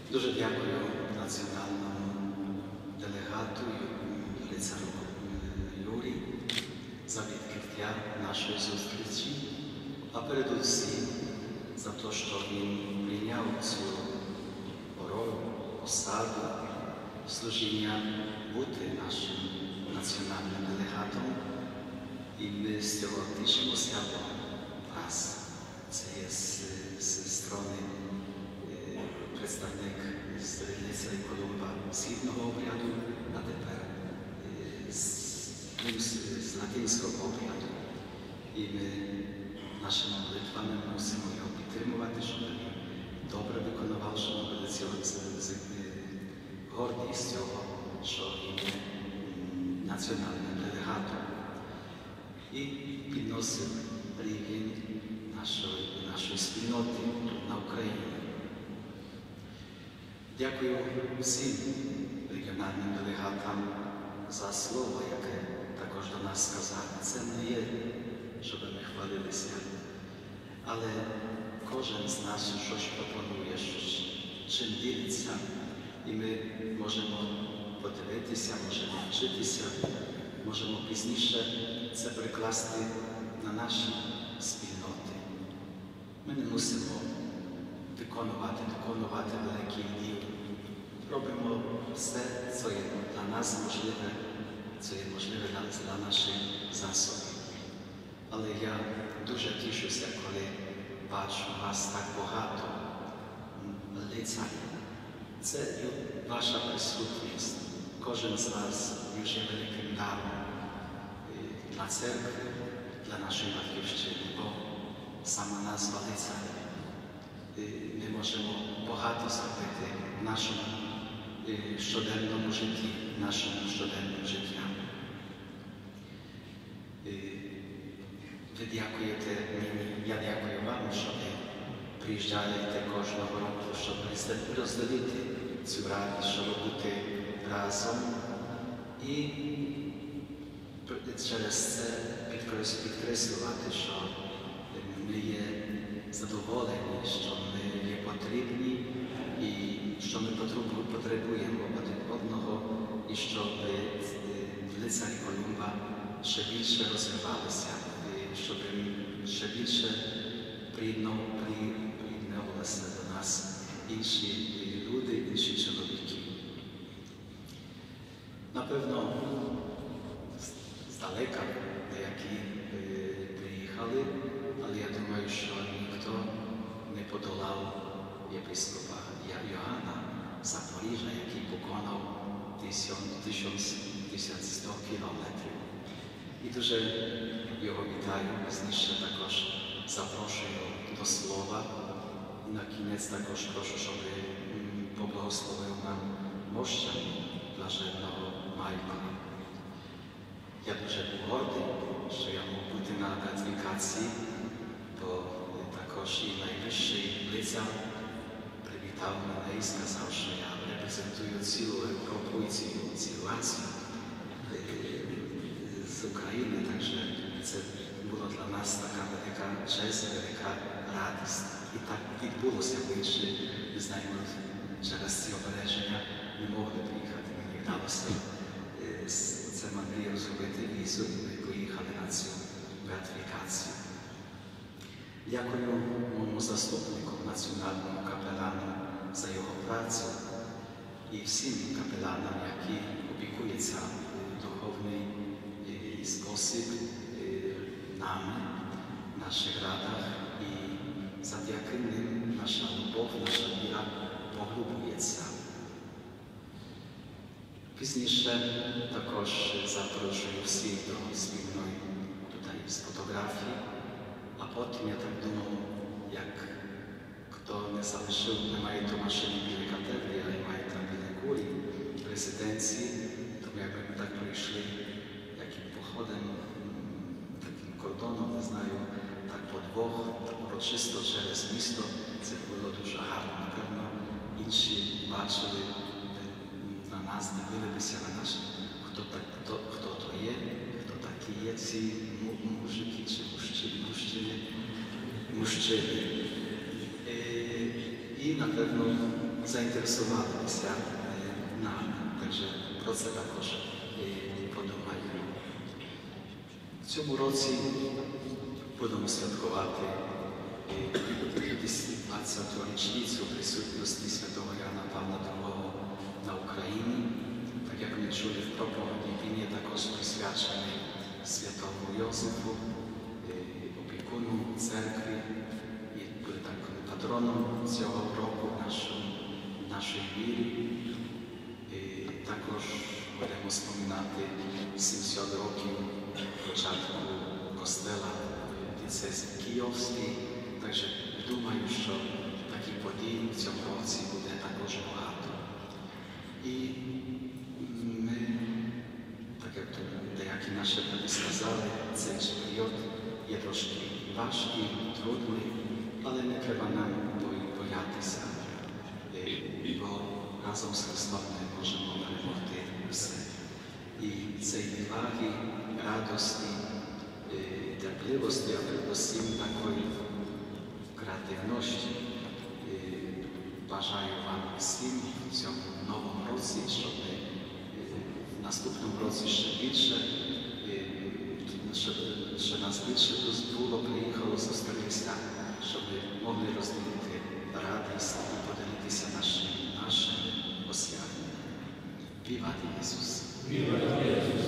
Дуже дякую національному делегату лицару Юрі за відкриття нашої зустрічі, а передусім за те, що він прийняв цю роль, посаду, служіння бути нашим національним делегатом. І ми з цього тішимося, бо нас це є з сторони представник з лицаря Колумба східного обряду, а тепер з латинського обряду. І ми нашими молитвами мусимо його підтримувати, щоб він добре виконував, щоб ми були горді з цього, що він є національним делегатом. І підносив рівень нашої спільноти на Україні. Дякую всім регіональним делегатам за слово, яке також до нас сказали. Це не є, щоб ми хвалилися, але кожен з нас щось пропонує, чим ділиться, і ми можемо подивитися, можемо вчитися, можемо пізніше це прикласти на наші спільноти. Ми не мусимо виконувати великий діл. Робимо все, що є для нас можливе, що є можливе для наших засобів. Але я дуже тішуся, коли бачу вас так багато лицарів. Це ваша присутність. Кожен з вас є великим даром для церкви, для нашої батьківщини, бо сама назва лицарів. Ми можемо багато зробити в нашому щоденному житті, нашому щоденному житті. Ви дякуєте мені, я дякую вам, що ви приїжджаєте кожного року, щоб розділити цю радість, щоб бути разом. І через це підкреслювати, що ми є задоволені, що ми є потрібні і що ми потребуємо один одного, і щоб лицарі Колумба ще більше розвивалися, щоб ще більше приєднувалися до нас інші люди, інші чоловіки. Напевно, здалека деякі приїхали, але я думаю, що ніхто не подолав єпископа Йоанна Запоріжжя, який поконав 1100 кілометрів. І дуже його вітаю, пізніше також запрошую до слова. І на кінець також прошу, щоб поблагословив нам мощами блаженного Майкла. Я дуже був гордий, що я мог бути на беатифікації, бо також і найвищий лицар привітав мене і сказав, що я репрезентую цілу Європу і цілу Азію з України, так що це було для нас така велика честь, велика радість. І так відбулося, ми ще, не знаємо, через ці обереження не могли приїхати. Мені вдалося це мандрію зробити візу, і ми поїхали на цю беатифікацію. Дякую моєму заступнику, національному капелану, за його працю і всім капеланам, які опікуються в духовний спосіб нами, в наших радах, і завдяки ним наша любов, наша віра поглиблюється. Пізніше також запрошую всіх до спільної tutaj з фотографії, а потім я так думав, як хто не залишив, немає то машини біля катедри, але має там біля курі, резиденції, тому якби ми так прийшли, яким походом, таким кордоном, не знаю, так по двох, урочисто через місто, це було дуже гарно. Напевно, інші бачили на нас, дивилися на нас, хто то є, хто такі є ці мужики чи мужчини. І, напевно, заінтересувалися нами. Takže про це також подумаю. В цьому році будемо святкувати 20-ту річницю присутності святого Яна Павла II на Україні. Так як ми чули в проповіді, він є також присвячений святому Йосифу, опікуну церкви, і буде таким патроном цього року нашої віри. Також будемо споминати 700 років початку костела дієцезії Київської. Takže думаю, що такі події в цьому році буде також багато. І ми, так як деякі наші люди сказали, цей період є трошки важкий, трудний, але не треба нам боятися, бо разом з Христом ми можемо перемогти все. І цей відваги, радості, терпливості, а передусім такої креативності бажаю вам всім в цьому новому році, щоб в наступному році ще більше, щоб нас більше було, приїхало, зустрілися, щоб ми могли розділити радість і поділитися нашим освятленням. Вівати Ісус!